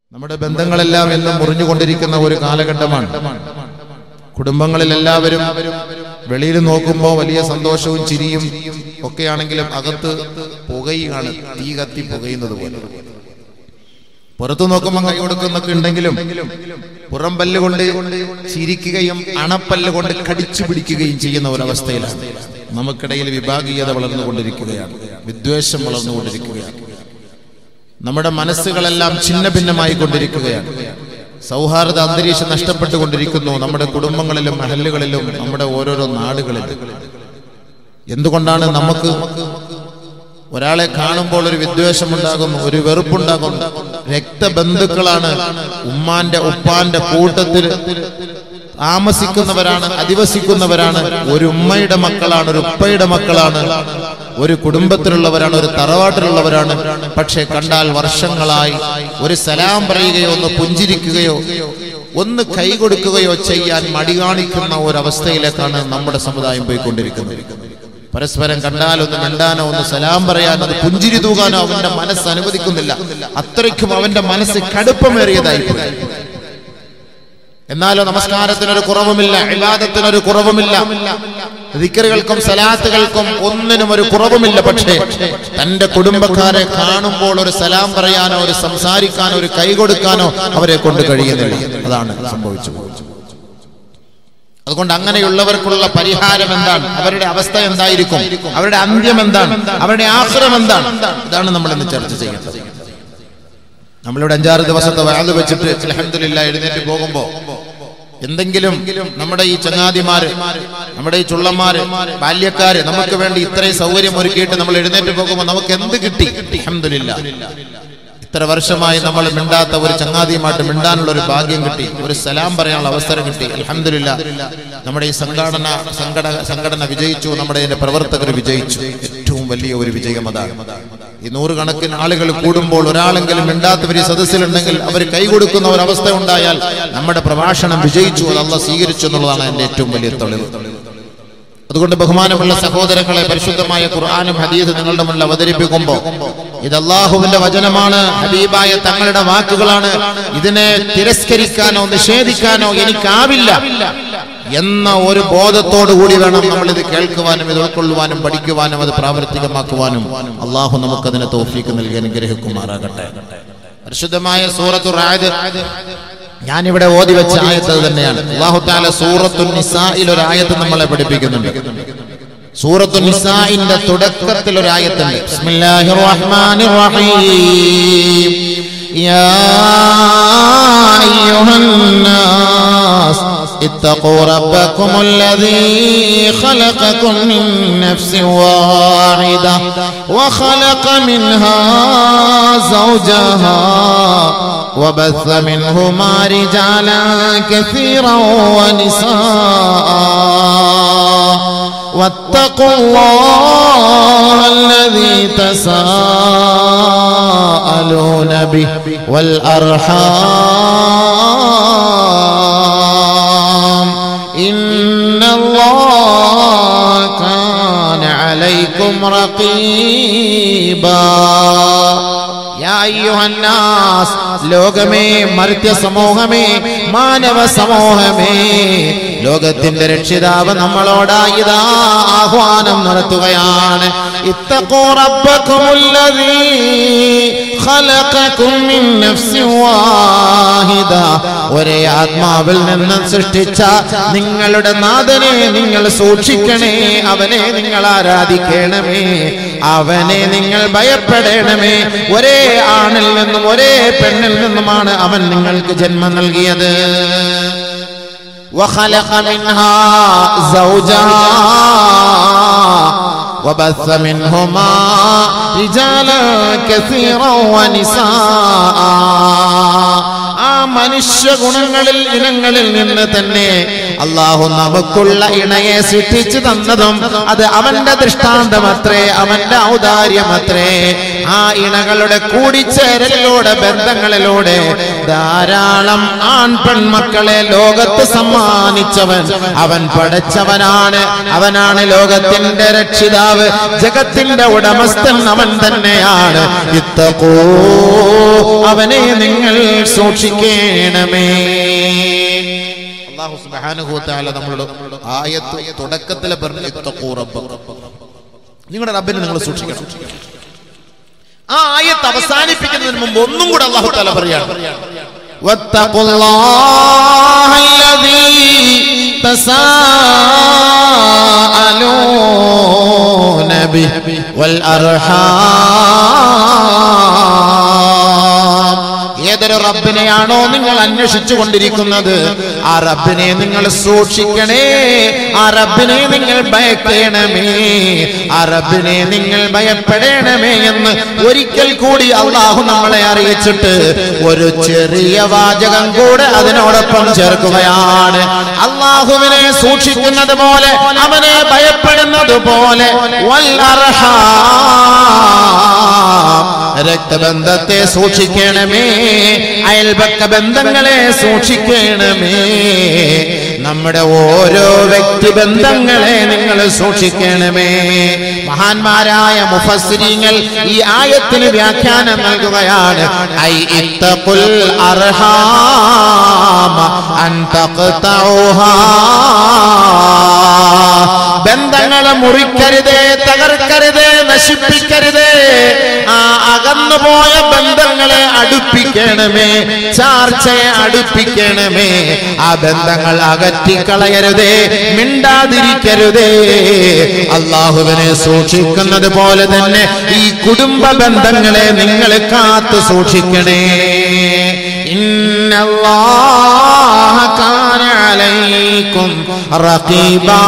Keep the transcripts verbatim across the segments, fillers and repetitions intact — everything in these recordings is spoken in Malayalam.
നമ്മുടെ ബന്ധങ്ങളെല്ലാം എന്നും മുറിഞ്ഞുകൊണ്ടിരിക്കുന്ന ഒരു കാലഘട്ടമാണ്. കുടുംബങ്ങളിൽ എല്ലാവരും വെളിയിൽ നോക്കുമ്പോൾ വലിയ സന്തോഷവും ചിരിയും ഒക്കെയാണെങ്കിലും അകത്ത് പുകയാണ്, തീ കത്തി പുകയുന്നത് പോലെ. പുറത്തു നോക്കുമ്പോൾ കൈ കൊടുക്കുന്നൊക്കെ ഉണ്ടെങ്കിലും പുറം പല്ലുകൊണ്ട് ചിരിക്കുകയും അണപ്പല്ല് കൊണ്ട് കടിച്ചു പിടിക്കുകയും ചെയ്യുന്ന ഒരവസ്ഥയിലാണ്. നമുക്കിടയിൽ വിഭാഗീയത വളർന്നുകൊണ്ടിരിക്കുകയാണ്, വിദ്വേഷം വളർന്നുകൊണ്ടിരിക്കുകയാണ്. നമ്മുടെ മനസ്സുകളെല്ലാം ഛിന്ന ഭിന്നമായി കൊണ്ടിരിക്കുകയാണ്. സൗഹാർദ്ദ അന്തരീക്ഷം നഷ്ടപ്പെട്ടുകൊണ്ടിരിക്കുന്നു നമ്മുടെ കുടുംബങ്ങളിലും മഹല്ലുകളിലും നമ്മുടെ ഓരോരോ നാടുകളിലും. എന്തുകൊണ്ടാണ്? നമുക്ക് ഒരാളെ കാണുമ്പോൾ ഒരു വിദ്വേഷമുണ്ടാകുന്നു, ഒരു വെറുപ്പുണ്ടാകുന്നു. രക്തബന്ധുക്കളാണ്, ഉമ്മാന്റെ ഉപ്പാന്റെ കൂട്ടത്തിൽ താമസിക്കുന്നവരാണ്, അധിവസിക്കുന്നവരാണ്. ഒരു ഉമ്മയുടെ മക്കളാണ്, ഒരു ഉപ്പയുടെ മക്കളാണ്, ഒരു കുടുംബത്തിലുള്ളവരാണ്, ഒരു തറവാട്ടിലുള്ളവരാണ്. പക്ഷെ കണ്ടാൽ വർഷങ്ങളായി ഒരു സലാം പറയുകയോ ഒന്ന് പുഞ്ചിരിക്കുകയോ ഒന്ന് കൈകൊടുക്കുകയോ ചെയ്യാൻ മടി കാണിക്കുന്ന ഒരവസ്ഥയിലേക്കാണ് നമ്മുടെ സമുദായം പോയിക്കൊണ്ടിരിക്കുന്നത്. പരസ്പരം കണ്ടാൽ ഒന്ന് മിണ്ടാനോ ഒന്ന് സലാം പറയാനോ ഒന്ന് പുഞ്ചിരി തൂകാനോ അവന്റെ മനസ്സ് അനുവദിക്കുന്നില്ല. അത്രയ്ക്കും അവന്റെ മനസ്സ് കടുപ്പമേറിയതായി. എന്നാലോ നമസ്കാരത്തിനൊരു കുറവുമില്ല, ഇബാദത്തിനൊരു കുറവുമില്ല, ദിക്റുകൾക്കും സലാത്തുകൾക്കും ഒന്നിനും ഒരു കുറവുമില്ല. പക്ഷേ തന്റെ കുടുംബക്കാരെ കാണുമ്പോൾ ഒരു സലാം പറയാനോ ഒരു സംസാരിക്കാനോ ഒരു കൈ കൊടുക്കാനോ അവരെ കൊണ്ട് കഴിയുന്നില്ല. അതാണ് സംഭവിച്ചു. അതുകൊണ്ട് അങ്ങനെയുള്ളവർക്കുള്ള പരിഹാരം എന്താണ്? അവരുടെ അവസ്ഥ എന്തായിരിക്കും? അവരുടെ അന്ത്യം എന്താണ്? അവരുടെ ആഖിറം എന്താണ്? ഇതാണ് നമ്മൾ ഇന്ന് ചർച്ച ചെയ്യുന്നത്. നമ്മളിവിടെ അഞ്ചാറ് ദിവസത്തെ വഅദ് വെച്ചിട്ട് അൽഹംദുലില്ലാഹ് എഴുന്നേറ്റ് പോകുമ്പോ എന്തെങ്കിലും നമ്മുടെ ഈ ചങ്ങാതിമാര്, നമ്മുടെ ഈ ചുള്ളന്മാര്, ബാല്യക്കാര് നമുക്ക് വേണ്ടി ഇത്രയും സൗകര്യം ഒരുക്കിയിട്ട് നമ്മൾ എഴുന്നേറ്റ് പോകുമ്പോൾ നമുക്ക് എന്ത് കിട്ടി? അൽഹംദുലില്ലാഹ്. ഇത്ര വർഷമായി നമ്മൾ മിണ്ടാത്ത ഒരു ചങ്ങാതിയുമായിട്ട് മിണ്ടാനുള്ള ഒരു ഭാഗ്യം കിട്ടി, ഒരു സലാം പറയാനുള്ള അവസരം കിട്ടി. അൽഹംദുലില്ലാഹ്. നമ്മുടെ ഈ സംഘടന സംഘട സംഘടന വിജയിച്ചു, നമ്മുടെ ഇതിന്റെ പ്രവർത്തകർ വിജയിച്ചു. ഏറ്റവും വലിയ ഒരു വിജയം അതാണ്. ഈ നൂറുകണക്കിന് ആളുകൾ കൂടുമ്പോൾ ഒരാളെങ്കിലും മിണ്ടാത്തവർ ഈ സദസ്സിലുണ്ടെങ്കിൽ അവർ കൈ കൊടുക്കുന്ന ഒരവസ്ഥ ഉണ്ടായാൽ നമ്മുടെ പ്രഭാഷണം വിജയിച്ചു, അത് അല്ലാഹ് സ്വീകരിച്ചു എന്നുള്ളതാണ് എന്റെ ഏറ്റവും വലിയ തെളിവ്. അതുകൊണ്ട് ബഹുമാനമുള്ള സഹോദരങ്ങളെ, പരിശുദ്ധമായ ഖുർആനും ഹദീസും നിങ്ങളുടെ മുന്നിൽ അവതരിപ്പിക്കുമ്പോൾ ഇത് അല്ലാഹുവിന്റെ വചനമാണ്, ഹബീബായ തങ്ങളുടെ വാക്കുകളാണ്. ഇതിനെ തിരസ്കരിക്കാനോ നിഷേധിക്കാനോ എനിക്കാവില്ല എന്ന ഒരു ബോധത്തോടു കൂടി വേണം നമ്മൾ ഇത് കേൾക്കുവാനും ഇത് ഉൾക്കൊള്ളുവാനും പഠിക്കുവാനും അത് പ്രാവർത്തികമാക്കുവാനും. അല്ലാഹു നമുക്കതിനെ തൗഫീഖ് നൽകി അനുഗ്രഹിക്കുമാറാകട്ടെ. പരിശുദ്ധമായ സൂറത്തുർ റഅദ് ഞാനിവിടെ ഓതി വെച്ച ആയത്ത് തന്നെയാണ്. അല്ലാഹു തആല സൂറത്തുൻ നിസാഇൽ ഒരു ആയത്ത് നമ്മളെ പഠിപ്പിക്കുന്നുണ്ട്. സൂറത്തുൻ നിസാഇന്റെ തുടക്കത്തിൽ ഒരു ആയത്തുണ്ട്. ബിസ്മില്ലാഹിർ റഹ്മാനിർ റഹീം. യാ അയ്യുഹൻ നാസ് ഇത്തഖൂ റബ്ബകുമുല്ലദീ ഖലഖകും മിൻ നഫ്സിൻ വാഹിദ വഖലഖ മിൻഹാ സൗജഹാ وبث منهما رجالا كثيرا ونساء واتقوا الله الذي تساءلون به والأرحام إن الله كان عليكم رقيبا. ലോകമേ, മർത്യ സമൂഹമേ, മാനവ സമൂഹമേ, ലോകത്തിന്റെ രക്ഷിതാവ് നമ്മളോടായിതാ ആഹ്വാനം നടത്തുകയാണ്. ഇത്തഖൂ റബ്ബകുമുല്ലദീ ഖലഖകും മിൻ നഫ്സിൻ വാഹിദ. ഒരേ ആത്മാവിൽ നിന്ന് സൃഷ്ടിച്ച നിങ്ങളുടെ നാഥനെ നിങ്ങൾ സൂക്ഷിക്കണേ, അവനെ നിങ്ങൾ ആരാധിക്കണമേ, അവനെ നിങ്ങൾ ഭയപ്പെടണമേ. ഒരേ ആണിൽ നിന്നും ഒരേ പെണ്ണിൽ നിന്നുമാണ് അവൻ നിങ്ങൾക്ക് ജന്മം നൽകിയത്. وخلق منها زوجها وبث منهما رجالا كثيرا ونساء. ആ മനുഷ്യ ഗുണങ്ങളിൽ ഇനങ്ങളിൽ നിന്ന് തന്നെ അല്ലാഹു നമുക്കുള്ള ഇണയെ സൃഷ്ടിച്ചു തന്നതും അത് അവന്റെ ദൃഷ്ടാന്തമത്രേ, അവന്റെ ഔദാര്യമത്രേ. ആ ഇണകളുടെ കൂടിച്ചേരലിലൂടെ, ബന്ധങ്ങളിലൂടെ ധാരാളം ആൺ പെൺമക്കളെ ലോകത്ത് സമ്മാനിച്ചവൻ അവൻ പടച്ചവനാണ്. അവനാണ് ലോകത്തിന്റെ രക്ഷിതാവ്, ജഗത്തിന്റെ ഉടമസ്ഥൻ അവൻ തന്നെയാണ്. ഇത്തഖൂ, അവനെ നിങ്ങൾ സൂക്ഷിക്കണമേ. അല്ലാഹു സുബ്ഹാനഹു വ തആല നമ്മളോട് ആയത്ത് തുടക്കത്തിൽ പറഞ്ഞു, ഇത്തഖൂ റബ്ബക്കും, നിങ്ങളുടെ റബ്ബിനെ നിങ്ങൾ സൂക്ഷിക്കണം. ആ ആയത്ത് അവസാനിപ്പിക്കുന്നതിന് മുമ്പ് ഒന്നും കൂടെ അല്ലാഹു തആല പറയാണ്, വത്തഖുല്ലാഹല്ലദീ തസാഅലൂന ബിഹി വൽ അർഹാം. ഏതൊരു റബ്ബിനെയാണോ നിങ്ങൾ അന്വേഷിച്ചു കൊണ്ടിരിക്കുന്നത് ആ റബ്ബിനെ നിങ്ങൾ സൂക്ഷിക്കണേ, ആ റബ്ബിനെ നിങ്ങൾ ഭയക്കണമേ, ആ റബ്ബിനെ നിങ്ങൾ ഭയപ്പെടണമേ എന്ന് ഒരിക്കൽ കൂടി അല്ലാഹു നമ്മളെ അറിയിച്ചിട്ട് ഒരു ചെറിയ വാചകം കൂടെ അതിനോടൊപ്പം ചേർക്കുകയാണ്. അല്ലാഹുവിനെ സൂക്ഷിക്കുന്നത് പോലെ, അവനെ ഭയപ്പെടുന്നത് പോലെ, വൽ അർഹാം, രക്തബന്ധത്തെ സൂക്ഷിക്കണമേ, അയൽപക്ക ബന്ധങ്ങളെ സൂക്ഷിക്കണമേ, നമ്മുടെ ഓരോ വ്യക്തിബന്ധങ്ങളെ നിങ്ങൾ സൂക്ഷിക്കണമേ. മഹാന്മാരായ മുഫസ്സിരീങ്ങൾ ഈ ആയത്തിന് വ്യാഖ്യാനം നൽകുകയാണ്, ഐ ഇത്തഖുൽ അർഹാം അൻ തഖ്തഉഹാ, ബന്ധങ്ങളെ മുറിക്കരുതേ, തകർക്കരുതേ, നശിപ്പിക്കരുതേ. ആ അകന്നുപോയ ബന്ധങ്ങളെ അടുപ്പിക്കണമേ, ചാർച്ചയെ അടുപ്പിക്കണമേ. ആ ബന്ധങ്ങൾ അകറ്റിക്കളയരുതേ, മിണ്ടാതിരിക്കരുതേ. അല്ലാഹുവിനെ സൂക്ഷിക്കുന്നത് പോലെ തന്നെ ഈ കുടുംബ ബന്ധങ്ങളെ നിങ്ങൾ കാത്തു സൂക്ഷിക്കണേ. ഇന്നല്ലാഹ കാന അലൈക്കും റഖീബാ.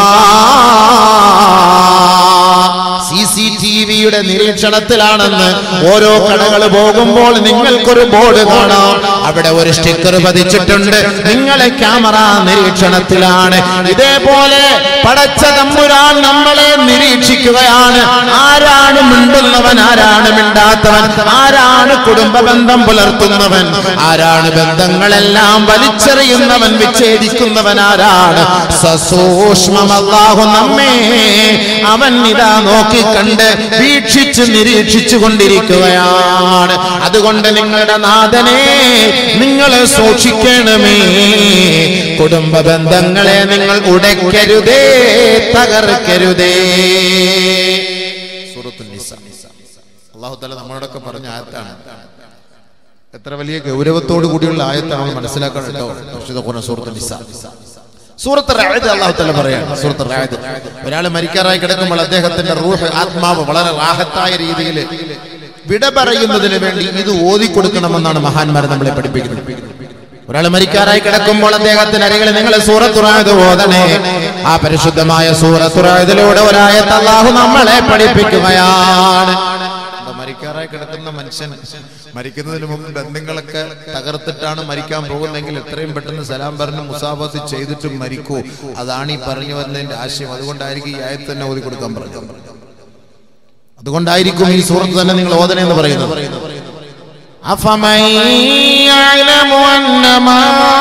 സി സി ടി വിയുടെ നിരീക്ഷണത്തിലാണെന്ന് ഓരോ കടകൾ പോകുമ്പോൾ നിങ്ങൾക്കൊരു ബോർഡ് കാണാം, അവിടെ ഒരു സ്റ്റിക്കർ പതിച്ചിട്ടുണ്ട്, നിങ്ങളെ ക്യാമറ നിരീക്ഷണത്തിലാണ്. ഇതേപോലെ പടച്ച തമ്പുരാൻ നമ്മളെ നിരീക്ഷിക്കുകയാണ്. ആരാണ് മിണ്ടുന്നവൻ, ആരാണ് മിണ്ടാത്തവൻ, ആരാണ് കുടുംബ ബന്ധം പുലർത്തുന്നവൻ, ആരാണ് ബന്ധങ്ങളെല്ലാം വലിച്ചെറിയുന്നവൻ, വിച്ഛേദിക്കുന്നവൻ ആരാണ്. സസൂക്ഷ്മം അല്ലാഹു നമ്മെ അവൻ ഇതാ നോക്കി കണ്ട് വീക്ഷിച്ച് നിരീക്ഷിച്ചു കൊണ്ടിരിക്കുകയാണ്. അതുകൊണ്ട് നിങ്ങളുടെ നാഥനെ നിങ്ങൾ സൂക്ഷിക്കണമേ. കുടുംബ ബന്ധങ്ങളെ നിങ്ങൾ ഉടയ്ക്കരുതേ, തകർക്കരുതേ. സൂറത്തുൻ നിസാ, അല്ലാഹു തആല നമ്മളോടൊക്കെ പറഞ്ഞ ആയത്താണ്. എത്ര വലിയ ഗൗരവത്തോടു കൂടിയുള്ള ആയത്താണ് മനസ്സിലാക്കാൻ കേട്ടോ. വിശുദ്ധ ഖുർആൻ സൂറത്തുൻ നിസാ, സൂറത്ത് റഅദ് അല്ലാഹു തആല പറയാണ്. സൂറത്ത് റഅദ്, ഒരാൾ മരിക്കാറായി കിടക്കുമ്പോൾ അദ്ദേഹത്തിന്റെ റൂഹ്, ആത്മാവ് വളരെ റാഹത്തായ രീതിയിൽ വിട പറയുന്നതിന് വേണ്ടി ഇത് ഓതി കൊടുക്കണമെന്നാണ് മഹാന്മാർ നമ്മളെ പഠിപ്പിക്കുന്നത്. ഒരാൾ മരിക്കാറായി കിടക്കുമ്പോൾ അദ്ദേഹത്തിന് അരികിൽ നിങ്ങൾ സൂറത്ത് റഅദ് ഓതണേ. ആ പരിശുദ്ധമായ സൂറത്ത് റഅദിലൂടെ ഒരായത്ത് അല്ലാഹു നമ്മളെ പഠിപ്പിക്കുകയാണ്. മരിക്കാറായി കിടക്കുന്ന മനുഷ്യൻ മരിക്കുന്നതിന് മുമ്പ് ബന്ധങ്ങളൊക്കെ തകർത്തിട്ടാണ് മരിക്കാൻ പോകുന്നതെങ്കിൽ എത്രയും പെട്ടെന്ന് സലാം പറഞ്ഞ് മുസാഫത്ത് ചെയ്തിട്ടും മരിക്കൂ. അതാണ് ഈ പറഞ്ഞു വരുന്നതിന്റെ ആശയം. അതുകൊണ്ടായിരിക്കും ഈ ആയത്ത് തന്നെ ഓതി കൊടുക്കാൻ പറഞ്ഞത്. അതുകൊണ്ടായിരിക്കും ഈ സൂറത്ത് തന്നെ നിങ്ങൾ ഓതനെന്ന് പറയുന്നത്. അഫമൻ യഅലമു അന്നമാ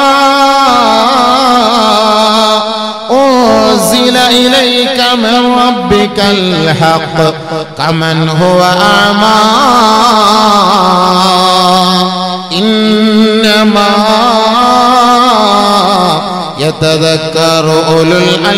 أنزل إليك من ربك الحق كمن هو أعمى إنما يتذكر أولو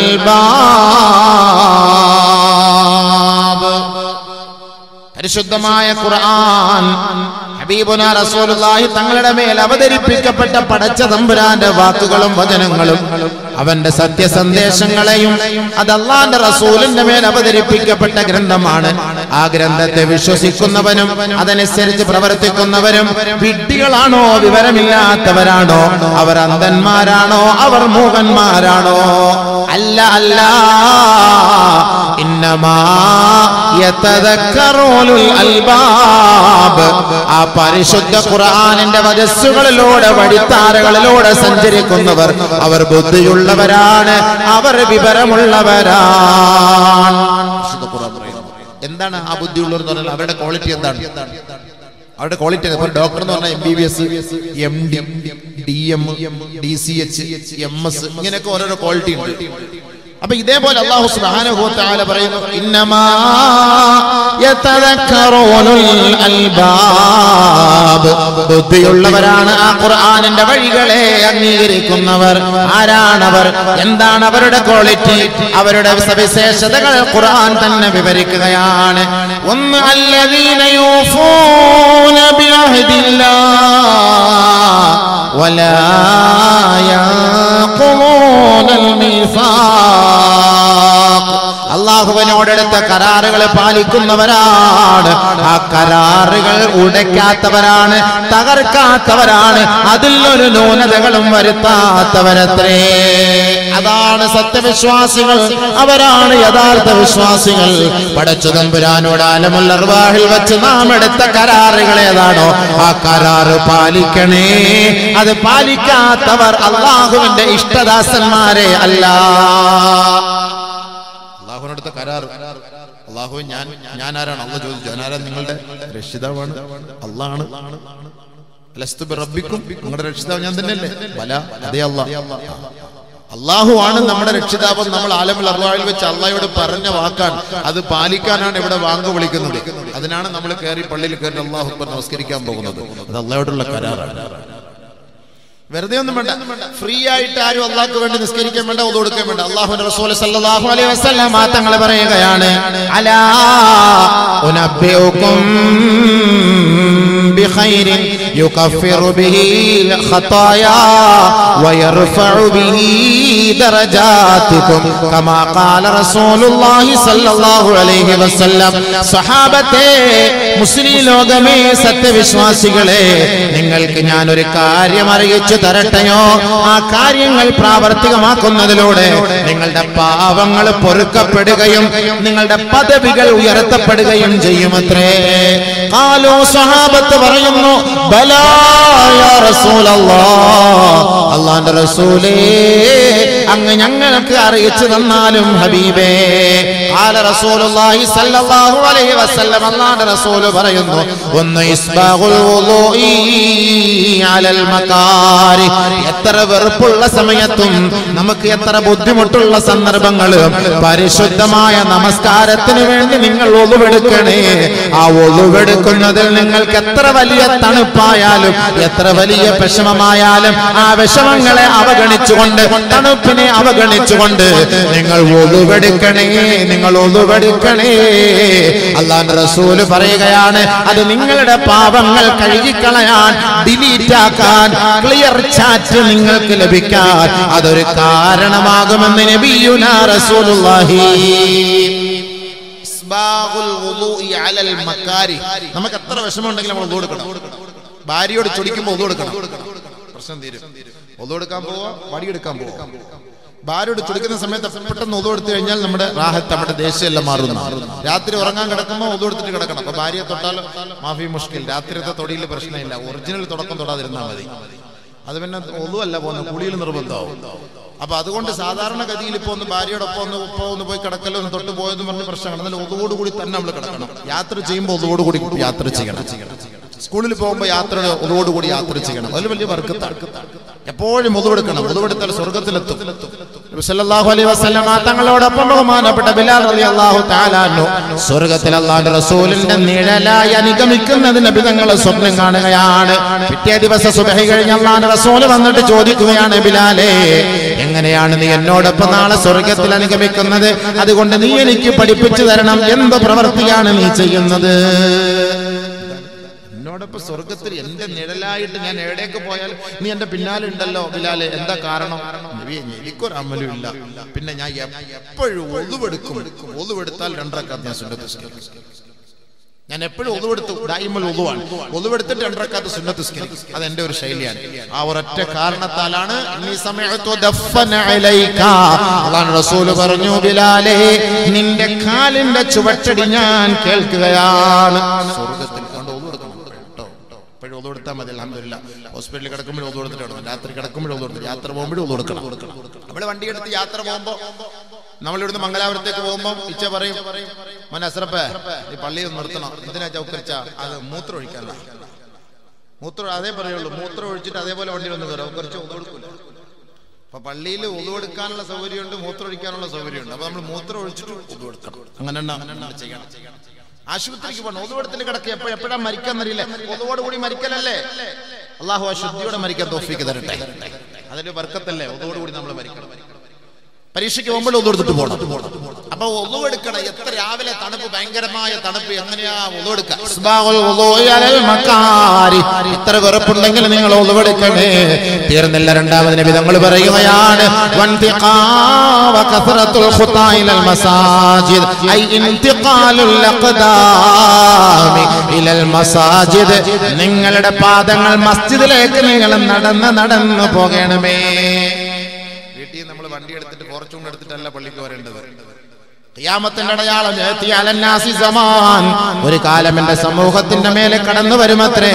الألباب. പരിശുദ്ധമായ ഖുർആൻ ഹബീബുനാ റസൂലുള്ളാഹി തങ്ങളുടെ മേൽ അവതരിപ്പിക്കപ്പെട്ട പടച്ച തമ്പുരാന്റെ വാക്കുകളും വചനങ്ങളും അവന്റെ സത്യസന്ദേശങ്ങളെയും അത് അല്ലാഹുവിന്റെ റസൂലിന്റെ മേൽ അവതരിപ്പിക്കപ്പെട്ട ഗ്രന്ഥമാണ്. ആ ഗ്രന്ഥത്തെ വിശ്വസിക്കുന്നവനും അതനുസരിച്ച് പ്രവർത്തിക്കുന്നവരും വിഡ്ഢികളാണോ, വിവരമില്ലാത്തവരാണോ, അവർ അന്ധന്മാരാണോ, അവർ മൂകന്മാരാണോ? അല്ല അല്ല, ഇന്നമാ യതദക്കറുൽ അൽബാബ്. ആ പരിശുദ്ധ ഖുർആനിന്റെ വചസ്സുകളിലൂടെ വഴിത്താരകളിലൂടെ സഞ്ചരിക്കുന്നവർ അവർ ബുദ്ധിയുള്ളവരാണ്, അവർ വിവരമുള്ളവരാണ്. എന്താണ് ആ ബുദ്ധിയുള്ളവർ എന്ന് പറഞ്ഞാൽ അവരുടെ ക്വാളിറ്റി എന്താണ്? അവരുടെ ക്വാളിറ്റി ഇപ്പൊ ഡോക്ടർ എന്ന് പറഞ്ഞാൽ M B B S, M D, D M, D C H, M S, ഇങ്ങനെയൊക്കെ ഓരോരോ ക്വാളിറ്റി ഉണ്ട്. അപ്പൊ ഇതേപോലെ അല്ലാഹു സുബ്ഹാനഹു വ തആല പറയുന്നു ഇന്നമാ യതദക്കറുൽ അൽബാബ്. ബുദ്ധിയുള്ളവരാണ് ആ ഖുർആനിന്റെ വഴികളെ അംഗീകരിക്കുന്നവർ. ആരാണവർ? എന്താണ് അവരുടെ ക്വാളിറ്റി? അവരുടെ സവിശേഷതകൾ ഖുർആൻ തന്നെ വിവരിക്കുകയാണ്. ഒന്ന്, അല്ലദീന യൂഫൂന ബിഅഹ്ദില്ലാഹ് വലാ യൻഖുദൂനൽ മീസാഖ്. അല്ലാഹുവിനോടെടുത്ത കരാറുകൾ പാലിക്കുന്നവരാണ്. ആ കരാറുകൾ ഉടയ്ക്കാത്തവരാണ്, തകർക്കാത്തവരാണ്, അതിൽ ഒരു ന്യൂനതകളും വരുത്താത്തവരത്രേ. അതാണ് സത്യവിശ്വാസികൾ, അവരാണ് യഥാർത്ഥ വിശ്വാസികൾ. പടച്ച തമ്പുരാനോട് ആലമുൽ അർവാഹിൽ വെച്ച് നാം എടുത്ത കരാറുകൾ ഏതാണോ ആ കരാറ് പാലിക്കണേ. അത് പാലിക്കാത്തവർ അല്ലാഹുവിന്റെ ഇഷ്ടദാസന്മാരെ അല്ല. അല്ലാഹുവിനടുത്ത കരാർ, അല്ലാഹു ഞാൻ ഞാൻ ആരാണ്? അല്ലാഹു ചോദിച്ചു, ഞാനാരാ? നിങ്ങളുടെ രക്ഷിതാവാണ്, അല്ലാഹ് ആണ്. ലസ്തു ബിറബ്ബിക്കും, നിങ്ങളുടെ രക്ഷിതാവ് ഞാൻ തന്നെയല്ലേ? ബല, അതേ അല്ലാഹ്. അല്ലാഹു ആണ് നമ്മുടെ രക്ഷിതാവ്. നമ്മൾ ആലമുൽ അർവാഹിൽ വെച്ച് അല്ലാഹയോട് പറഞ്ഞ വാക്കാണ്, അത് പാലിക്കാനാണ് ഇവിടെ വാങ്ക് വിളിക്കുന്നത്. അതിനാണ് നമ്മൾ കയറി പള്ളിയിൽ കയറി അല്ലാഹു അക്ബർ നമസ്കരിക്കാൻ പോകുന്നത്. അത് അല്ലാഹയോടുള്ള കരാറാണ്. വെറുതെ ഒന്നും വേണ്ട, ഫ്രീ ആയിട്ട് ആരും അല്ലാഹുവിന് വേണ്ടി നിസ്കരിക്കാൻ വേണ്ട, ഒതു കൊടുക്കാൻ വേണ്ട. അല്ലാഹുവിന്റെ റസൂൽ സല്ലല്ലാഹു അലൈഹി വസല്ലം തങ്ങൾ പറയുകയാണ്, അലാ ഉനബ്ബിഉകും ബിഖൈരിൻ യുകഫിറു ബിഹി ഖതായാ വയർഫഉ ബിഹി ദറജാതികും കമാ ഖാല റസൂലുള്ളാഹി സല്ലല്ലാഹു അലൈഹി വസല്ലം. സ്വഹാബത്തെ, മുസ്ലിം ലോകമേ, സത്യവിശ്വാസികളെ, നിങ്ങൾക്ക് ഞാൻ ഒരു കാര്യം അറിയിച്ചു തരട്ടെയോ? ആ കാര്യങ്ങൾ പ്രാവർത്തികമാക്കുന്നതിലൂടെ നിങ്ങളുടെ പാവങ്ങൾ പൊറുക്കപ്പെടുകയും നിങ്ങളുടെ പദവികൾ ഉയർത്തപ്പെടുകയും ചെയ്യുമത്രേ. ഖാലൂ, സ്വഹാബത്ത് പറയുന്നു, ബലാ യാ റസൂലല്ലാഹ്, അല്ലാഹുവിന്റെ റസൂലേ, അങ്ങ് ഞങ്ങൾക്ക് അറിയിച്ചു തന്നാലും ഹബീബേ. ഖാല റസൂലുള്ളാഹി സല്ലല്ലാഹു അലൈഹി വസല്ലം, അല്ലാഹുവിന്റെ റസൂൽ പറയുന്നു, ഒന്ന് ഇസ്ബാഗുൽ വുളൂഇ അലൽ മകാരി. എത്ര വെറുപ്പുള്ള സമയത്തും നമുക്ക് എത്ര ബുദ്ധിമുട്ടുള്ള സന്ദർഭങ്ങളും പരിശുദ്ധമായ നമസ്കാരത്തിന് വേണ്ടി നിങ്ങൾ ഒളുവെടുക്കണേ. ആ ഒളുവെടുക്കുന്നതിൽ നിങ്ങൾക്ക് എത്ര വലിയ തണുപ്പായാലും എത്ര വലിയ വിഷമമായാലും ആ വിഷമങ്ങളെ അവഗണിച്ചുകൊണ്ട്, തണുപ്പിനെ അവഗണിച്ചുകൊണ്ട് നിങ്ങൾ ഒളുവെടുക്കണേ, നിങ്ങൾ ഒളുവെടുക്കണേ. അല്ലാഹുവിന്റെ റസൂല് പറയുകയാണ്, അത് നിങ്ങളുടെ പാപങ്ങൾ കഴുകിക്കളയാൻ, ഡിലീറ്റ് ആക്കാൻ, ക്ലിയർ ചാറ്റ് നിങ്ങൾക്ക് ലഭിക്കാൻ അതൊരു കാരണമാകുമെന്ന് നബിയുനാ റസൂലുള്ളാഹി. ഇസ്ബാഗുൽ വുളൂഇ അലൽ മകാരി. നമുക്ക് എത്ര വിഷമമുണ്ടെങ്കിലും നമ്മൾ ഒളു കൊടുക്കണം. ഭാര്യയോട് ചൊടിക്കുമ്പോൾ ഒളു കൊടുക്കണം, പ്രശ്നം തീരും. ഒളു കൊടുക്കാൻ പോവാ, വടിയെടുക്കാൻ പോവാ. ഭാര്യയോട് ചൊടിക്കുന്ന സമയത്ത് പെട്ടെന്ന് ഒളു എടുത്തു കഴിഞ്ഞാൽ നമ്മുടെ റാഹത്ത്, നമ്മുടെ ദേഷ്യമെല്ലാം മാറുന്നു. രാത്രി ഉറങ്ങാൻ കിടക്കുമ്പോൾ ഒളു എടുത്തിട്ട് കിടക്കണം. അപ്പൊ ഭാര്യയെ തൊട്ടാൽ മാഫി മുഷ്കിൽ, രാത്രിയത്തെ തൊടിയിൽ പ്രശ്നമില്ല. ഒറിജിനൽ തുടക്കം തൊടാതിരുന്നാൽ മതി. അത് പിന്നെ ഒന്നുമല്ല പോകുന്നത്, കുളിയിൽ നിർബന്ധമാവും. അപ്പൊ അതുകൊണ്ട് സാധാരണഗതിയിൽ ഇപ്പൊ ഒന്ന് ഭാര്യയോടൊപ്പം ഒന്ന് ഇപ്പൊ ഒന്ന് പോയി കിടക്കല്ലോ, ഒന്ന് തൊട്ട് പോയെന്ന് പറഞ്ഞ പ്രശ്നമാണ്. എന്നാലും ഒതുവോടുകൂടി തന്നെ നമ്മൾ കിടക്കണം. യാത്ര ചെയ്യുമ്പോൾ ഒതുവോടുകൂടി യാത്ര ചെയ്യണം. സ്കൂളിൽ പോകുമ്പോൾ യാത്ര ഒതുവോടുകൂടി യാത്ര ചെയ്യണം. അതിൽ വലിയ വർക്കത്താണ്. എപ്പോഴും ഒതുവെടുക്കണം. ഒതുവെടുത്താൽ സ്വർഗത്തിലെത്തും. സല്ലല്ലാഹു അലൈഹി വസല്ലം തങ്ങളോടൊപ്പം ബഹുമാനപ്പെട്ട ബിലാൽ റളിയല്ലാഹു തആല അൻഹു സ്വർഗത്തിൽ അല്ലാഹുവിന്റെ റസൂലിന്റെ നിഴലായി അനുഗമിക്കുന്നത് നബി തങ്ങൾ സ്വപ്നം കാണുകയാണ്. പിറ്റേ ദിവസം സുബഹി കഴിഞ്ഞ് അല്ലാഹുവിന്റെ റസൂൽ വന്നിട്ട് ചോദിക്കുകയാണ്, ബിലാലേ, എങ്ങനെയാണ് നീ എന്നോടൊപ്പം നാളെ സ്വർഗത്തിൽ അനുഗമിക്കുന്നത്? അതുകൊണ്ട് നീ എനിക്ക് പഠിപ്പിച്ചു തരണം, എന്ത് പ്രവൃത്തിയാണ് നീ ചെയ്യുന്നത്? എന്നോടൊപ്പം സ്വർഗത്തിൽ എന്റെ നിഴലായിട്ട് ഞാൻ എവിടേക്ക് പോയാൽ നീ എന്റെ പിന്നാലെ ഉണ്ടല്ലോ ബിലാലെ, എന്താ കാരണം? എനിക്കൊരു അമലും ഇല്ല, പിന്നെ ഞാൻ എപ്പോഴും ഒളുവെടുക്കും. ഒളുവെടുത്താൽ രണ്ടരക്കാത്ത് ഞാൻ സുന്നത്ത് നിസ്കരിക്കും. ഞാൻ എപ്പോഴും ഒതുവെടുത്തു ദായിമുൽ ഒതുവാണ്. ഒതുവെടുത്തിട്ട് രണ്ട് റക്അത്ത് സുന്നത്ത് നിസ്കരിക്കും. അത് എന്റെ ഒരു ശൈലിയാണ്. ആ ഒരൊറ്റ കാരണത്താലാണ് ഇന്നീ സമയത്തു ദഫന അലൈക, അല്ലാഹു റസൂൽ പറഞ്ഞു, ബിലാലേ നിന്റെ കാലിന്റെ ചുവട്ടടി ഞാൻ കേൾക്കുകയാണ്. സ്വർഗ്ഗത്തിൽ കൊണ്ട് ഒതുവെടുക്കണം കേട്ടോ. എപ്പോഴും ഒതുവെടുത്താൽ മതി. അൽഹംദുലില്ലാ ഹോസ്പിറ്റലിൽ കിടക്കുമ്പോൾ ഒതുവെടുത്തിട്ട് കിടക്കണം, രാത്രി കിടക്കുമ്പോൾ ഒതുവെടുത്ത്, യാത്ര പോകുമ്പോഴും ഒതുവെടുക്കണം. നമ്മൾ വണ്ടി എടുത്ത് യാത്ര പോകുമ്പോൾ, നമ്മളിവിടുന്ന് മംഗലാപുരത്തേക്ക് പോകുമ്പോൾ ഇച്ച പറയും, മോനെ അസ്രപ്പേ ഈ പള്ളിയിൽ നിർത്തണം. എന്തിനാ ചൗക്കരിച്ച? അത് മൂത്രം ഒഴിക്കാനുള്ള മൂത്രം അതേ പറയുള്ളൂ. മൂത്രം ഒഴിച്ചിട്ട് അതേപോലെ വണ്ടിയിൽ ഒന്ന് കയറും. കുറച്ച് ഒതുവെടുക്കില്ല. അപ്പൊ പള്ളിയിൽ ഒതുവെടുക്കാനുള്ള സൗകര്യമുണ്ട്, മൂത്രം ഒഴിക്കാനുള്ള സൗകര്യമുണ്ട്. അപ്പൊ നമ്മൾ മൂത്രം ഒഴിച്ചിട്ട് ഒതുവെടുക്കണം. അങ്ങനെ ചെയ്യണം. ആശുപത്രിക്ക് പോകണം. ഒതുവെടുത്തിൽ കിടക്കുക. എപ്പോഴും എപ്പോഴാ മരിക്കാന്നറിയില്ല. ഒതുവോടുകൂടി മരിക്കലല്ലേ. അള്ളാഹു ആ ശുദ്ധിയോടെ മരിക്കാൻ തൗഫീക്ക് തരട്ടെ. അതിന്റെ ബർക്കത്തല്ലേ ഒതുവോടുകൂടി നമ്മൾ മരിക്കണം. പരീക്ഷയ്ക്ക് പോകുമ്പോൾ ഒതുവെടുത്തിട്ട് പോകണം. അപ്പൊ ഒതുവെടുക്കണം. എത്ര രാവിലെ തണുപ്പ്, ഭയങ്കരമായ തണുപ്പ്. എങ്ങനെയാ ഒതുവെടുക്കുക? ഇത്ര വെറുപ്പുണ്ടെങ്കിൽ നിങ്ങൾ ഒതുവെടുക്കണേ. തീർന്നില്ല. രണ്ടാമത് നബി തങ്ങൾ പറയുകയാണ്, നിങ്ങളുടെ പാദങ്ങൾ മസ്ജിദിലേക്ക് നിങ്ങൾ നടന്ന് നടന്ന് പോകണമേ. വീട്ടിൽ നമ്മൾ വണ്ടി എടുത്തിട്ട് ഫോർച്യൂൺ എടുത്തിട്ടല്ല പള്ളിക്ക് വരേണ്ടത്. ഖിയാമത്തിന്റെ അടയാളം ഒരു കാലം എന്റെ സമൂഹത്തിന്റെ മേലെ കടന്നു വരുമത്രേ.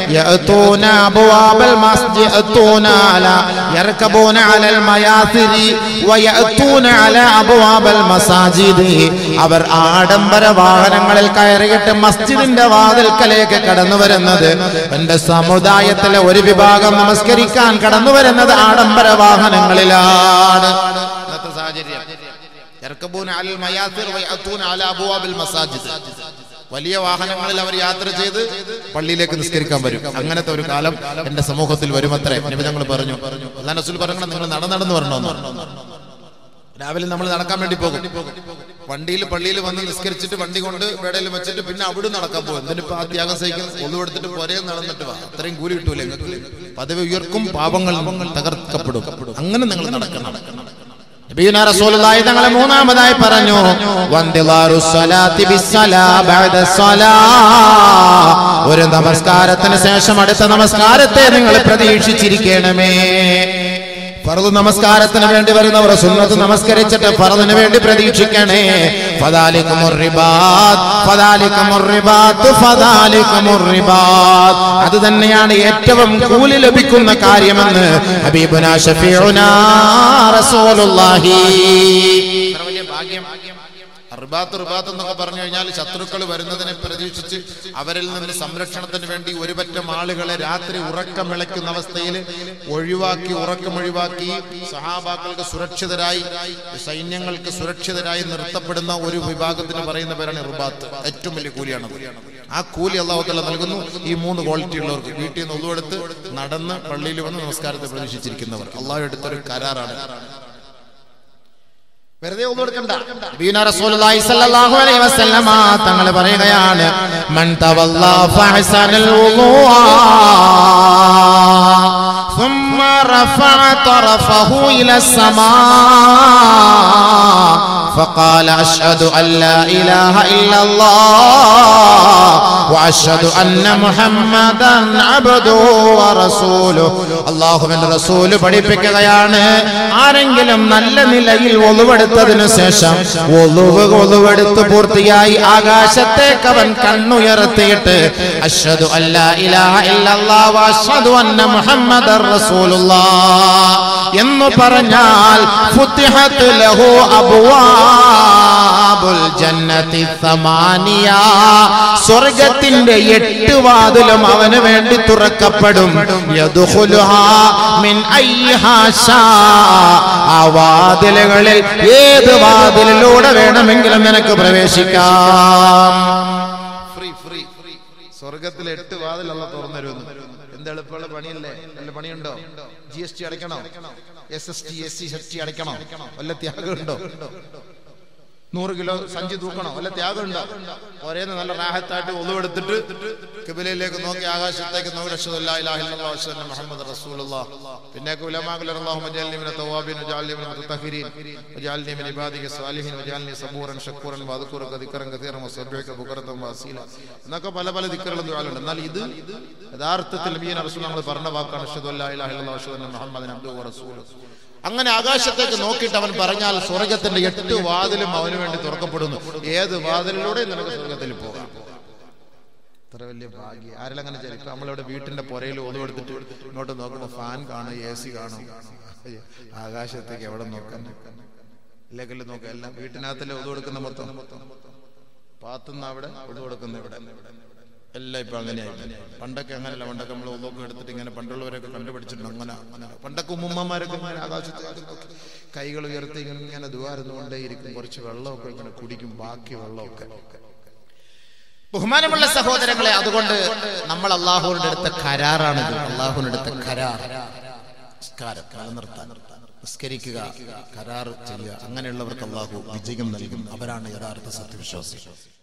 അവർ ആഡംബര വാഹനങ്ങളിൽ കയറിയിട്ട് മസ്ജിദിന്റെ വാതിൽക്കലേക്ക് കടന്നു വരുന്നത്. എന്റെ സമുദായത്തിലെ ഒരു വിഭാഗം നമസ്കരിക്കാൻ കടന്നു വരുന്നത് ആഡംബര വാഹനങ്ങളിലാണ്. ഇന്നത്തെ സാഹചര്യം വലിയ വാഹനങ്ങളിൽ അവർ യാത്ര ചെയ്ത് പള്ളിയിലേക്ക് നിസ്കരിക്കാൻ വരും. അങ്ങനത്തെ ഒരു കാലം എന്റെ സമൂഹത്തിൽ വരുമത്രേ. നബി തങ്ങൾ പറഞ്ഞു, അല്ലാഹു റസൂൽ പറഞ്ഞു, നിങ്ങൾ നടന്നു വരണമെന്ന്. രാവിലെ നമ്മൾ നടക്കാൻ വേണ്ടി പോകും. വണ്ടിയിൽ പള്ളിയിൽ വന്ന് നിസ്കരിച്ചിട്ട് വണ്ടി കൊണ്ട് വേടയിൽ വെച്ചിട്ട് പിന്നെ അവിടെ നടക്കാൻ പോകും. എന്തിനിപ്പോ ആ ത്യാഗം സഹിക്കുന്നത്? ഒന്നുകൊടുത്തിട്ട് പോരെ നടന്നിട്ട് വാ. അത്രയും കൂലി കിട്ടൂലേ നിങ്ങൾക്ക്? പദവി ഉയർക്കും, പാപങ്ങൾ തകർക്കപ്പെടും. അങ്ങനെ നിങ്ങൾ നടക്കണം. നബിയുനാ റസൂലുള്ളാഹി തങ്ങളെ മൂന്നാമതായി പറഞ്ഞു, ഒരു നമസ്കാരത്തിന് ശേഷം അടുത്ത നമസ്കാരത്തെ നിങ്ങൾ പ്രതീക്ഷിച്ചിരിക്കണമേ. ഫർദ് നമസ്കാരത്തിന് വേണ്ടി വരുന്നവർ സുന്നത്ത് നമസ്കരിച്ചിട്ട് ഫർദിന് വേണ്ടി പ്രതീക്ഷിക്കണേ. ഫദാലികുമുർ റിബാത്ത് ഫദാലികുമുർ റിബാത്ത് ഫദാലികുമുർ റിബാത്ത്. അത് തന്നെയാണ് ഏറ്റവും കൂലി ലഭിക്കുന്ന കാര്യമെന്ന് ഹബീബുനാ ശഫീഉനാ റസൂലുള്ളാഹി. വലിയ ഭാഗ്യം. റിബാത്ത് റിബാത്ത് എന്നൊക്കെ പറഞ്ഞു കഴിഞ്ഞാൽ ശത്രുക്കൾ വരുന്നതിനെ പ്രതീക്ഷിച്ച് അവരിൽ നിന്ന് സംരക്ഷണത്തിന് വേണ്ടി ഒരുപറ്റം ആളുകളെ രാത്രി ഉറക്കമിളയ്ക്കുന്ന അവസ്ഥയിൽ ഒഴിവാക്കി, ഉറക്കമൊഴിവാക്കി സഹാബാക്കൾക്ക് സുരക്ഷിതരായി, സൈന്യങ്ങൾക്ക് സുരക്ഷിതരായി നിർത്തപ്പെടുന്ന ഒരു വിഭാഗത്തിന് പറയുന്ന പേരാണ് റിബാത്ത്. ഏറ്റവും വലിയ കൂലിയാണത്. ആ കൂലി അല്ലാഹു തആല നൽകുന്നു ഈ മൂന്ന് ക്വാളിറ്റി ഉള്ളവർക്ക്. വീട്ടിൽ നിന്ന് ഒതുവെടുത്ത് നടന്ന് പള്ളിയിൽ വന്ന് നമസ്കാരത്തെ പ്രതീക്ഷിച്ചിരിക്കുന്നവർ. അല്ലാഹു എടുത്തൊരു കരാറാണ്. വെറുതെ ഒതുവെടുക്കണ്ട. നബിയുനാ റസൂലുള്ളാഹി സ്വല്ലല്ലാഹു അലൈഹി വസല്ലമ തങ്ങൾ പറയുകയാണ്, മൻ തവല്ലാ ഫഹസനൽ വുളൂഅ ثم رفع طرفه إلى السماء فقال أشهد أن لا إله إلا الله وأشهد أن محمدا عبده ورسوله. അല്ലാഹുവിന്റെ റസൂൽ പഠിപ്പിക്കുകയാണ്, ആരെങ്കിലും നല്ല നിലയിൽ ഒളുവെടുത്തതിനു ശേഷം ഒളുവ് ഒളുവെടുത്ത് പൂർത്തിയായി ആകാശത്തേക്ക് അവൻ കണ്ണുയർത്തിയിട്ട് അഷ്ഹദു അല്ലാ ഇലാഹ ഇല്ലല്ലാഹ് വഅഷ്ഹദു അന്ന മുഹമ്മദർ റസൂലുള്ളാഹ് എന്ന് പറഞ്ഞാൽ ഫുത്തിഹത് ലഹു അബ്വാബുൽ ജന്നതി സമാനിയ, സ്വർഗ്ഗത്തിന്റെ എട്ട് വാതിലും അവന് വേണ്ടി തുറക്കപ്പെടും. യദ്ഖുലുഹാ മിൻ അയ്യിഹാ ശാ, ആ വാതിലുകളിൽ ഏത് വാതിലിലൂടെ വേണമെങ്കിലും നിനക്ക് പ്രവേശിക്കാം. Free free free. സ്വർഗ്ഗത്തിലെ എട്ട് വാതിൽ അല്ലാഹു തുറന്നുതരുന്നു. എന്ത് എളുപ്പമുള്ള പണിയല്ലേ? നല്ല പണിയുണ്ടോ? ജി എസ് ടി അടയ്ക്കണോ? S S T S C S T അടയ്ക്കണോ? വല്ല ത്യാഗമുണ്ടോ? നൂറ് കിലോ സഞ്ചി തൂക്കണോ വല്ല ത്യാഗം ഉണ്ടോ? ഒരേന്ന് നല്ല റാഹത്തായിട്ട് ഒളിവെടുത്തിട്ട് കിബിലയിലേക്ക് നോക്കി ആകാശത്തേക്ക് നോക്കി അഷ്ഹദു അല്ലാ ഇലാഹ ഇല്ലല്ലാഹു വഅഷ്ഹദു അന്ന മുഹമ്മദൻ റസൂലുള്ളാഹ്. പിന്നെ ഉലമാകൾ അല്ലാഹുമ്മ ജഅൽനി മിനൽ തവ്വാബീൻ വജഅൽനി മിനൽ മുതതഹിരീൻ വജഅൽനി മിൻ ഇബാദിക സ്വാലിഹീൻ വജഅൽനി സബൂറൻ ശക്കൂറൻ വഅദ്കുറുക ദിക്റൻ കസീറൻ വസബ്ബിഹക ബുക്റതൻ വഅസീല എന്നൊക്കെ പല പല ദിക്റുകളും ദുആലുണ്ട്. എന്നാൽ ഇത് യഥാർത്ഥത്തിൽ നബിയുടെ റസൂൽ നമ്മൾ പറഞ്ഞ വാക്കാണ് അഷ്ഹദു അല്ലാ ഇലാഹ ഇല്ലല്ലാഹു വഅഷ്ഹദു അന്ന മുഹമ്മദൻ അബ്ദുഹു വറസൂലുഹു. അങ്ങനെ ആകാശത്തേക്ക് നോക്കിയിട്ട് അവൻ പറഞ്ഞാൽ സ്വർഗത്തിന്റെ എട്ട് വാതിലും അവന് വേണ്ടി തുറക്കപ്പെടുന്നു. ഏത് വാതിലിലൂടെ നിനക്ക് സ്വർഗത്തിൽ പോകാം. അത്ര വലിയ ഭാഗ്യം. ആരെല്ലാം അങ്ങനെ ചെയ്യും. ഇപ്പൊ നമ്മളിവിടെ വീട്ടിന്റെ പുരയിൽ ഒതുവെടുത്തിട്ട് ഇങ്ങോട്ട് നോക്കുമ്പോൾ ഫാൻ കാണും, എ സി കാണും. ആകാശത്തേക്ക് എവിടെ നോക്കാൻ ഇല്ലെങ്കിലും നോക്കാം. എല്ലാം വീട്ടിനകത്തല്ലേ ഒതുവെടുക്കുന്ന മൊത്തം. പാത്തുന്ന അവിടെ ഒതുവെടുക്കുന്ന ഇവിടെ എല്ലാം ഇപ്പൊ അങ്ങനെയായി. പണ്ടൊക്കെ അങ്ങനെയല്ല. പണ്ടൊക്കെ നമ്മൾ ഒതൊക്കെ എടുത്തിട്ട് ഇങ്ങനെ പണ്ടുള്ളവരൊക്കെ കണ്ടുപിടിച്ചിട്ടുണ്ട്. അങ്ങനെ അങ്ങനെ പണ്ടൊക്കെ ഉമ്മമാരൊക്കെ ഇങ്ങനെ ആകാശത്തേക്ക് കൈകൾ ഉയർത്തി ഇങ്ങനെ ദുആരുന്നുകൊണ്ടേയിരിക്കും. കുറച്ച് വെള്ളമൊക്കെ ഇങ്ങനെ കുടിക്കും, ബാക്കി വെള്ളമൊക്കെ. ബഹുമാനമുള്ള സഹോദരങ്ങളെ, അതുകൊണ്ട് നമ്മൾ അള്ളാഹുവിന്റെ അടുത്ത കരാറാണിത്. അള്ളാഹുവിന്റെ അടുത്ത കരാർ നിസ്കാരം നിലനിർത്താൻ, നിസ്കരിക്കുക, കരാർ ചെയ്യുക. അങ്ങനെയുള്ളവർക്ക് അള്ളാഹു വിജയം നൽകും. അവരാണ് യഥാർത്ഥ സത്യവിശ്വാസി.